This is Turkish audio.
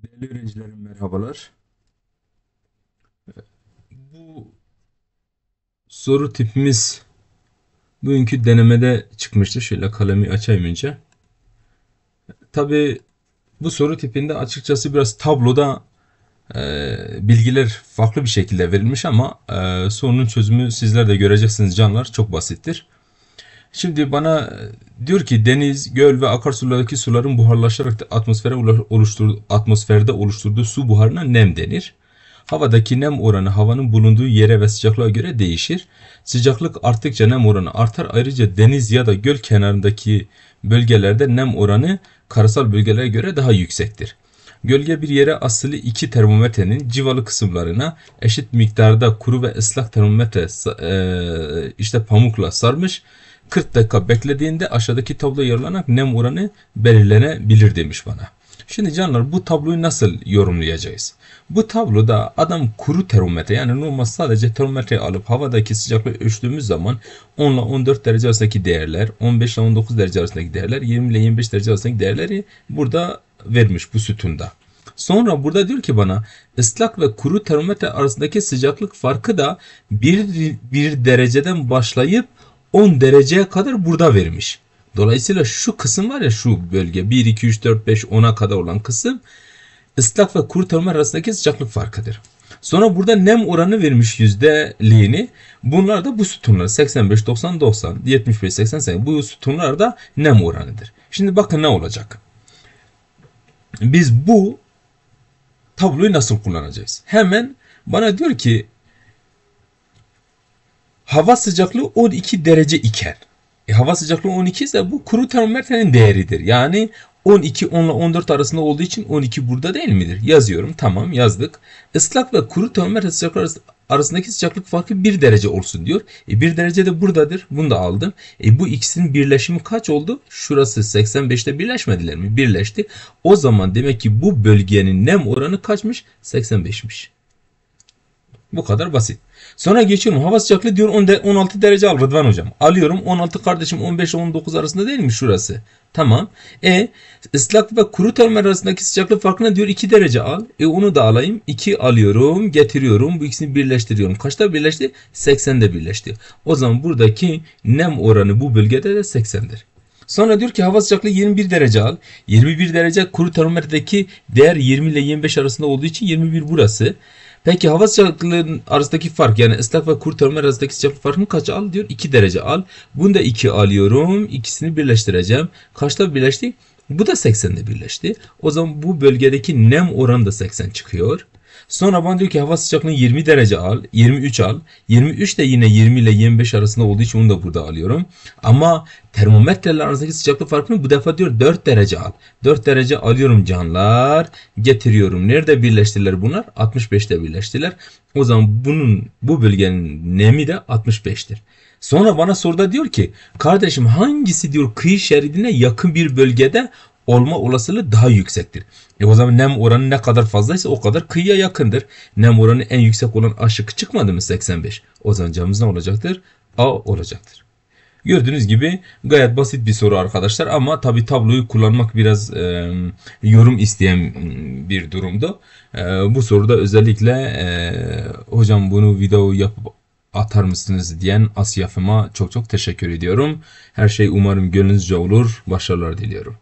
Değerli öğrencilerim merhabalar. Bu soru tipimiz bugünkü denemede çıkmıştı. Şöyle kalemi açayım önce. Tabi bu soru tipinde açıkçası biraz tabloda bilgiler farklı bir şekilde verilmiş ama sorunun çözümü sizler de göreceksiniz canlar. Çok basittir. Şimdi bana diyor ki deniz, göl ve akarsulardaki suların buharlaşarak da atmosferde oluşturduğu su buharına nem denir. Havadaki nem oranı havanın bulunduğu yere ve sıcaklığa göre değişir. Sıcaklık arttıkça nem oranı artar. Ayrıca deniz ya da göl kenarındaki bölgelerde nem oranı karasal bölgelere göre daha yüksektir. Gölge bir yere asılı iki termometrenin civalı kısımlarına eşit miktarda kuru ve ıslak termometre işte pamukla sarmış. 40 dakika beklediğinde aşağıdaki tabloya yararlanarak nem oranı belirlenebilir demiş bana. Şimdi canlar bu tabloyu nasıl yorumlayacağız? Bu tabloda adam kuru termometre yani normal sadece termometreyi alıp havadaki sıcaklığı ölçtüğümüz zaman 10 ile 14 derece arasındaki değerler, 15 ile 19 derece arasındaki değerler, 20 ile 25 derece arasındaki değerleri burada vermiş bu sütunda. Sonra burada diyor ki bana ıslak ve kuru termometre arasındaki sıcaklık farkı da bir dereceden başlayıp 10 dereceye kadar burada vermiş. Dolayısıyla şu kısım var ya şu bölge 1, 2, 3, 4, 5, 10'a kadar olan kısım ıslak ve kuru termometre arasındaki sıcaklık farkıdır. Sonra burada nem oranı vermiş yüzdeliğini. Bunlar da bu sütunlar 85, 90, 90, 75, 80, 80 bu sütunlar da nem oranıdır. Şimdi bakın ne olacak. Biz bu tabloyu nasıl kullanacağız? Hemen bana diyor ki hava sıcaklığı 12 derece iken. Hava sıcaklığı 12 ise bu kuru termometrenin değeridir. Yani 12 10 ile 14 arasında olduğu için 12 burada değil midir? Yazıyorum. Tamam yazdık. Islak ve kuru termometre sıcaklığı arasındaki sıcaklık farkı 1 derece olsun diyor. 1 derece de buradadır. Bunu da aldım. Bu ikisinin birleşimi kaç oldu? Şurası 85'te birleşmediler mi? Birleşti. O zaman demek ki bu bölgenin nem oranı kaçmış? 85'miş. Bu kadar basit. Sonra geçiyorum. Hava sıcaklığı diyor 16 derece al Rıdvan hocam. Alıyorum 16 kardeşim 15 ile 19 arasında değil mi şurası? Tamam. Islak ve kuru termometre arasındaki sıcaklık farkına diyor 2 derece al. Onu da alayım. 2 alıyorum getiriyorum. Bu ikisini birleştiriyorum. Kaçta birleşti? 80'de birleşti. O zaman buradaki nem oranı bu bölgede de 80'dir. Sonra diyor ki hava sıcaklığı 21 derece al. 21 derece kuru termometredeki değer 20 ile 25 arasında olduğu için 21 burası. Peki hava sıcaklığının arasındaki fark yani ıslak ve kuru termometre arasındaki sıcaklık farkını kaç al diyor? 2 derece al. Bunu da 2 alıyorum. İkisini birleştireceğim. Kaçta birleşti? Bu da 80'de birleşti. O zaman bu bölgedeki nem oranı da 80 çıkıyor. Sonra bana diyor ki hava sıcaklığını 20 derece al. 23 al. 23 de yine 20 ile 25 arasında olduğu için onu da burada alıyorum. Ama termometreler arasındaki sıcaklık farkını bu defa diyor 4 derece al. 4 derece alıyorum canlar. Getiriyorum. Nerede birleştiler bunlar? 65'te birleştiler. O zaman bu bölgenin nemi de 65'tir. Sonra bana soruda diyor ki kardeşim hangisi diyor kıyı şeridine yakın bir bölgede olma olasılığı daha yüksektir. O zaman nem oranı ne kadar fazlaysa o kadar kıyıya yakındır. Nem oranı en yüksek olan A şıkkı çıkmadı mı 85? O zaman cevabımız ne olacaktır? A olacaktır. Gördüğünüz gibi gayet basit bir soru arkadaşlar ama tabi tabloyu kullanmak biraz yorum isteyen bir durumdu. Bu soruda özellikle hocam bunu video yapıp atar mısınız diyen Asyaf'ıma çok çok teşekkür ediyorum. Her şey umarım gönlünüzce olur. Başarılar diliyorum.